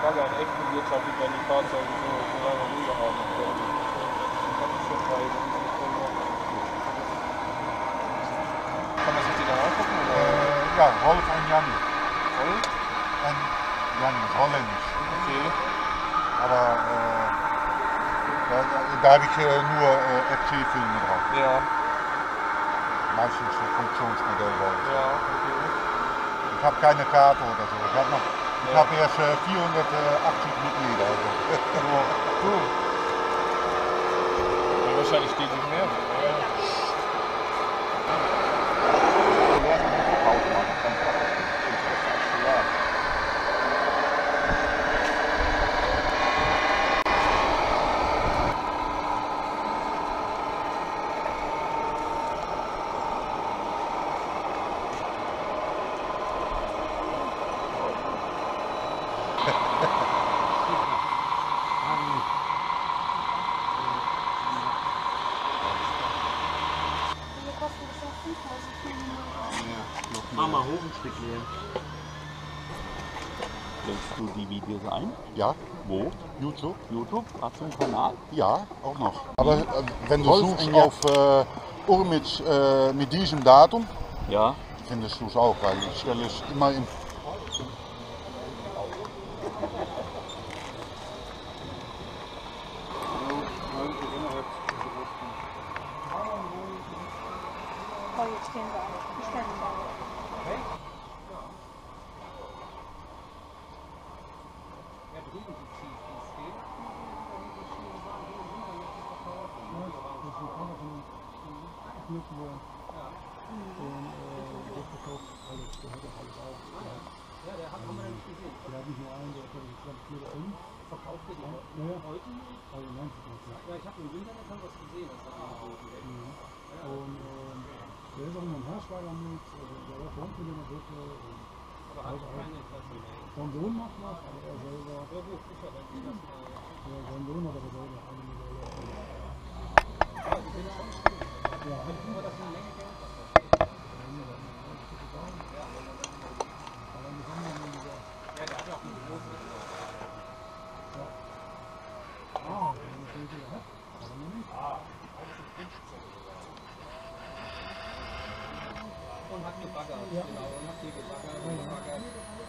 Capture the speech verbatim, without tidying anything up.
Bagger in echt bewirtschaftet, wenn die Fahrzeuge so, so lange rumgehalten werden. Das ist schon frei. Kann man sich die da angucken? Oder? Äh, ja, Rolf und Janni. Rolf? Und Janni, holländisch. Okay. Aber äh, da, da habe ich äh, nur äh, F C-Filme drauf. Ja. Meistens so Funktionsmodell. Ja, okay. Ich habe keine Karte oder so. Ich habe noch, ich habe erst äh, vierhundertachtzig Mitglieder. Also. Oh, cool. Ja, wahrscheinlich steht sich mehr. Ja. Mach mal hoch ein Stück näher. Stellst du die Videos ein? Ja, Wo? YouTube. YouTube? Hast du einen Kanal? Ja, auch noch. Aber äh, wenn du Rolf suchst und Jan- auf äh, Urmitsch äh, mit diesem Datum, Ja. findest du es auch, weil ich stelle es immer im Oh, jetzt stehen wir alle. Ich stelle mich alle. Ja, ich habe im Internet was gesehen, das hat man so direkt. Und der ist auch noch ein Hersteller mit, der war von unten in der Brücke. Aber hat auch kein Interesse mehr. Sein Sohn macht was, aber er selber. Ja gut, sicher, wenn ich das mal. Ja, sein Sohn hat aber selber eine Modelle. Ja, die bin schon cool. Ja, aber das ist eine Menge Geld. Ja, der hat ja auch eine große. Ja. Ah, das ist ja. Und hat gebaggert, ja. Genau, und hat hier gebaggert, gebaggert.